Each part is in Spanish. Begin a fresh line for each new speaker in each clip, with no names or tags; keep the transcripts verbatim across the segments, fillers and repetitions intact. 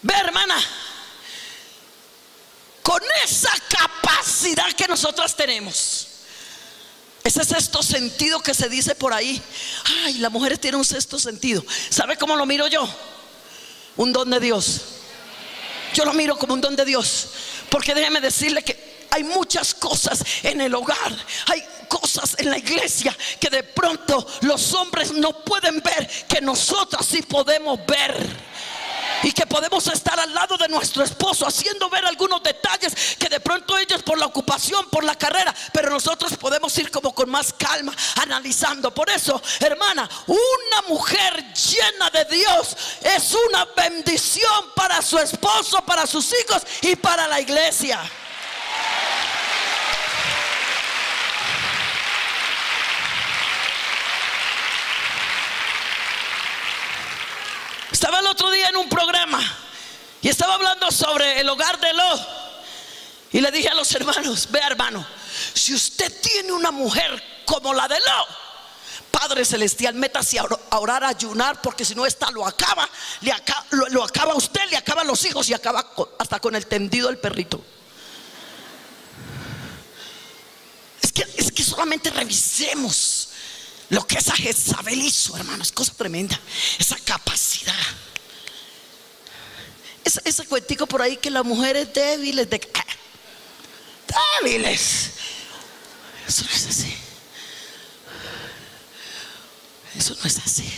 Ve, hermana, con esa capacidad que nosotras tenemos, ese sexto sentido que se dice por ahí. Ay, las mujeres tienen un sexto sentido. ¿Sabe cómo lo miro yo? Un don de Dios. Yo lo miro como un don de Dios, porque déjeme decirle que hay muchas cosas en el hogar, hay cosas en la iglesia que de pronto los hombres no pueden ver, que nosotras sí podemos ver. Y que podemos estar al lado de nuestro esposo, haciendo ver algunos detalles que de pronto ellos por la ocupación, por la carrera, pero nosotros podemos ir como con más calma, analizando. Por eso, hermana, una mujer llena de Dios es una bendición para su esposo, para sus hijos y para la iglesia. Estaba el otro día en un programa y estaba hablando sobre el hogar de Lot. Y le dije a los hermanos: vea, hermano, si usted tiene una mujer como la de Lot, Padre Celestial, métase a orar, a ayunar, porque si no esta lo acaba, le acaba lo, lo acaba a usted, le acaba a los hijos y acaba con, hasta con el tendido del perrito. Es que, es que solamente revisemos lo que esa Jezabel hizo, hermano. Es cosa tremenda, esa capacidad. Ese, ese cuentico por ahí que las mujeres débiles de, ah, débiles. Eso no es así. Eso no es así.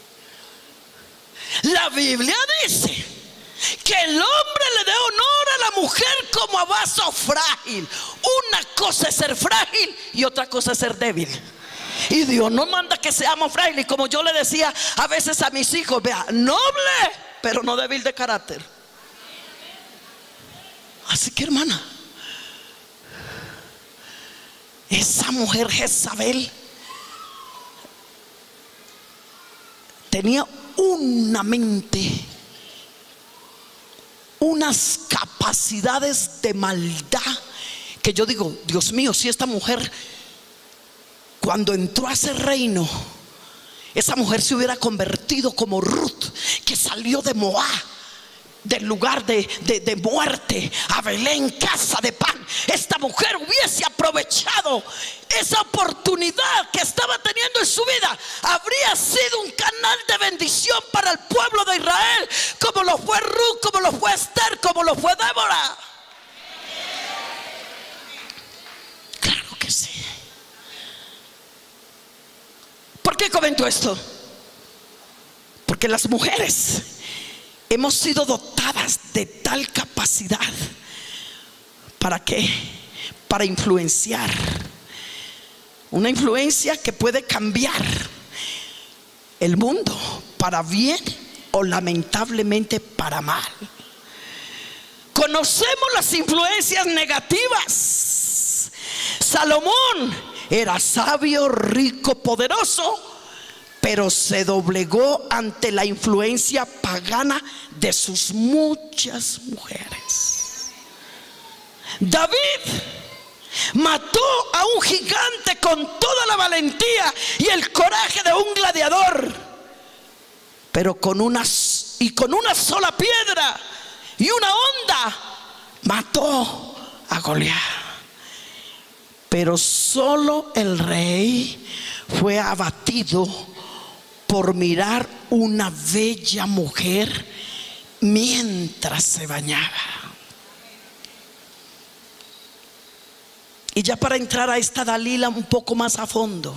La Biblia dice que el hombre le dé honor a la mujer como a vaso frágil. Una cosa es ser frágil y otra cosa es ser débil. Y Dios no manda que seamos frágiles. Como yo le decía a veces a mis hijos: vea, noble pero no débil de carácter. Así que, hermana, esa mujer Jezabel tenía una mente, unas capacidades de maldad que yo digo: Dios mío, si esta mujer, cuando entró a ese reino, esa mujer se hubiera convertido como Ruth, que salió de Moab, del lugar de, de, de muerte, a Belén, casa de pan. Esta mujer hubiese aprovechado esa oportunidad que estaba teniendo en su vida. Habría sido un canal de bendición para el pueblo de Israel, como lo fue Ruth, como lo fue Esther, como lo fue Débora. Claro que sí. ¿Por qué comento esto? Porque las mujeres hemos sido dotadas de tal capacidad. ¿Para qué? Para influenciar. Una influencia que puede cambiar el mundo para bien o lamentablemente para mal. Conocemos las influencias negativas. Salomón era sabio, rico, poderoso, pero se doblegó ante la influencia pagana de sus muchas mujeres. David mató a un gigante con toda la valentía y el coraje de un gladiador, pero con una, y con una sola piedra y una honda mató a Goliat. Pero solo el rey fue abatido por mirar una bella mujer mientras se bañaba. Y ya para entrar a esta Dalila un poco más a fondo,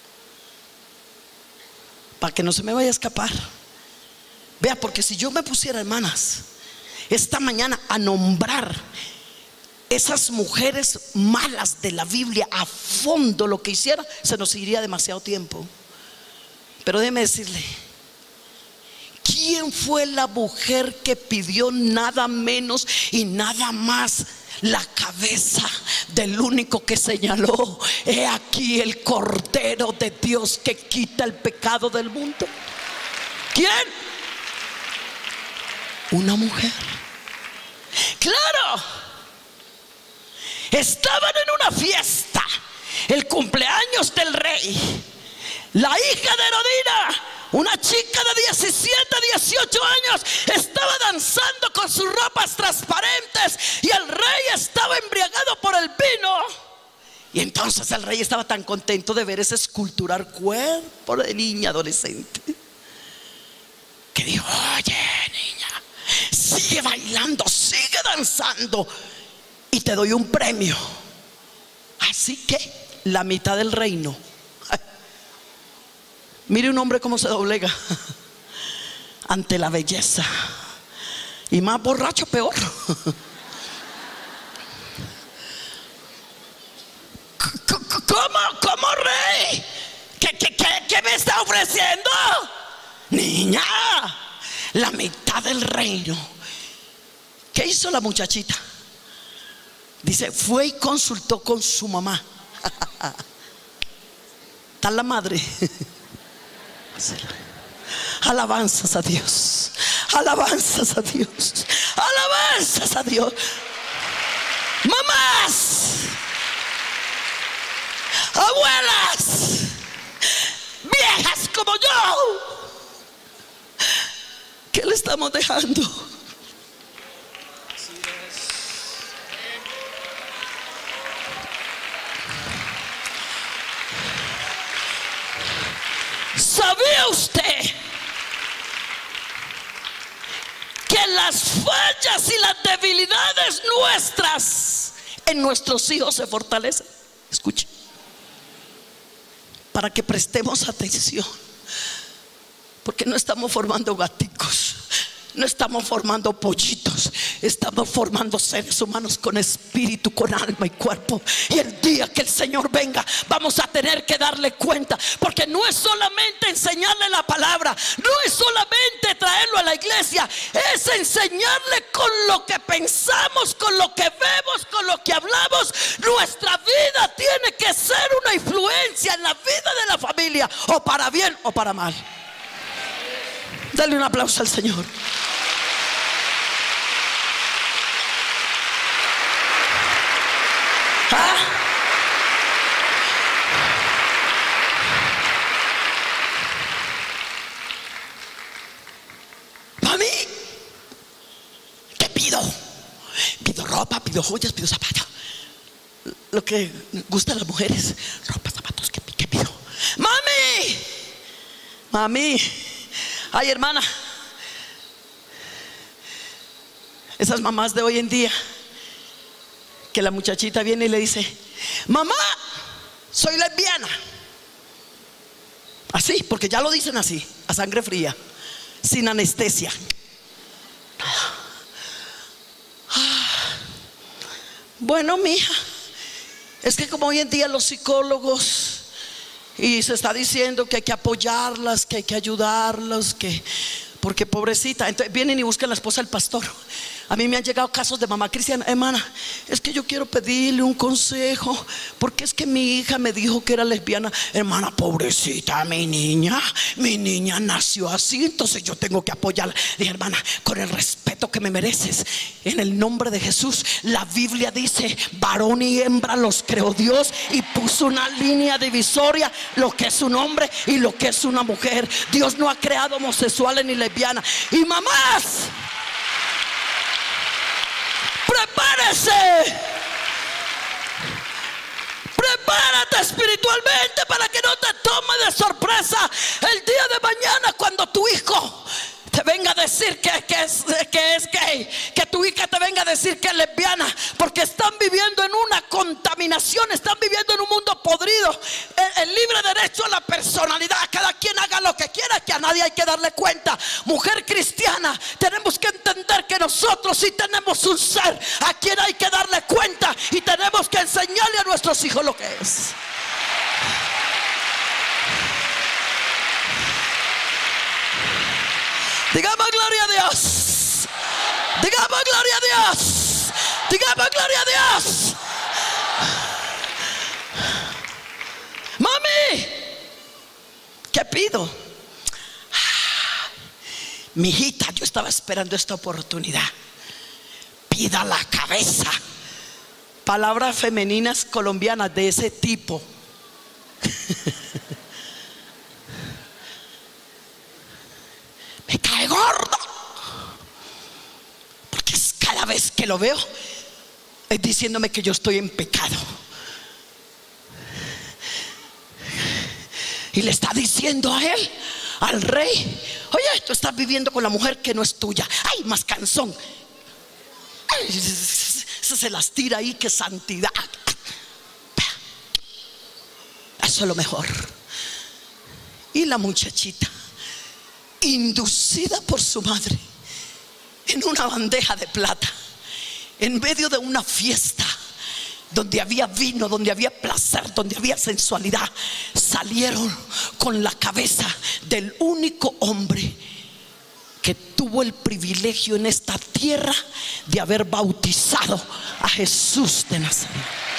para que no se me vaya a escapar, vea, porque si yo me pusiera, hermanas, esta mañana a nombrar esas mujeres malas de la Biblia a fondo, lo que hiciera, se nos iría demasiado tiempo. Pero déjeme decirle, ¿quién fue la mujer que pidió nada menos y nada más la cabeza del único que señaló: he aquí el Cordero de Dios que quita el pecado del mundo? ¿Quién? Una mujer. Claro, estaban en una fiesta, el cumpleaños del rey. La hija de Herodina, una chica de diecisiete, dieciocho años, estaba danzando con el rey estaba tan contento de ver ese escultural cuerpo de niña adolescente que dijo: oye, niña, sigue bailando, sigue danzando y te doy un premio. Así que la mitad del reino. Mire un hombre cómo se doblega ante la belleza, y más borracho peor. ¿Cómo, cómo, rey? ¿Qué, qué, qué, qué me está ofreciendo? Niña, la mitad del reino. ¿Qué hizo la muchachita? Dice, fue y consultó con su mamá. Está la madre. Alabanzas a Dios, alabanzas a Dios, alabanzas a Dios. Mamás, abuelas, viejas como yo, ¿qué le estamos dejando? ¿Sabía usted que las fallas y las debilidades nuestras en nuestros hijos se fortalecen? Escuche, para que prestemos atención, porque no estamos formando gaticos, no estamos formando pollitos, estamos formando seres humanos con espíritu, con alma y cuerpo. Y el día que el Señor venga, vamos a tener que darle cuenta, porque no es solamente enseñarle la palabra, no es solamente traerlo a la iglesia, es enseñarle con lo que pensamos, con lo que vemos, con lo que hablamos. Nuestra vida tiene que ser una influencia en la vida de la familia, o para bien o para mal. Dale un aplauso al Señor. ¿Ah? Mami, ¿qué pido? Pido ropa, pido joyas, pido zapatos. Lo que gusta a las mujeres: ropa, zapatos. ¿Qué, qué pido? Mami, mami. Ay, hermana, esas mamás de hoy en día, que la muchachita viene y le dice: mamá, soy lesbiana. Así, porque ya lo dicen así, a sangre fría, sin anestesia. Ah, bueno, mija, es que como hoy en día los psicólogos, y se está diciendo que hay que apoyarlas, que hay que ayudarlas, que porque pobrecita. Entonces vienen y buscan la esposa del pastor. A mí me han llegado casos de mamá cristiana: hermana, es que yo quiero pedirle un consejo, porque es que mi hija me dijo que era lesbiana. Hermana, pobrecita, mi niña, mi niña nació así, entonces yo tengo que apoyarla. Dije: hermana, con el respeto que me mereces, en el nombre de Jesús, la Biblia dice: varón y hembra los creó Dios, y puso una línea divisoria, lo que es un hombre y lo que es una mujer. Dios no ha creado homosexuales ni lesbianas. Y mamás, prepárese, prepárate espiritualmente para que no te tome de sorpresa el día de mañana cuando tu hijo te venga a decir que, que, es, que es gay, que tu hija te venga a decir que es lesbiana, porque están viviendo en una contaminación, están viviendo en un mundo podrido. El, el libre derecho a la personalidad, cada quien haga lo que quiera, que a nadie hay que darle cuenta. Mujer cristiana, tenemos que entender que nosotros sí tenemos un ser a quien hay que darle cuenta, y tenemos que enseñarle a nuestros hijos lo que es. Digamos gloria a Dios. Digamos gloria a Dios. Digamos gloria a Dios. Mami, ¿qué pido? Mi hijita, yo estaba esperando esta oportunidad. Pida la cabeza. Palabras femeninas colombianas de ese tipo. Me cae gordo, porque es cada vez que lo veo es diciéndome que yo estoy en pecado. Y le está diciendo a él, al rey: oye, tú estás viviendo con la mujer que no es tuya. Ay, más canzón. Ay, se las tira ahí, que santidad. Eso es lo mejor. Y la muchachita, inducida por su madre, en una bandeja de plata, en medio de una fiesta donde había vino, donde había placer, donde había sensualidad, salieron con la cabeza del único hombre que tuvo el privilegio en esta tierra de haber bautizado a Jesús de Nazaret.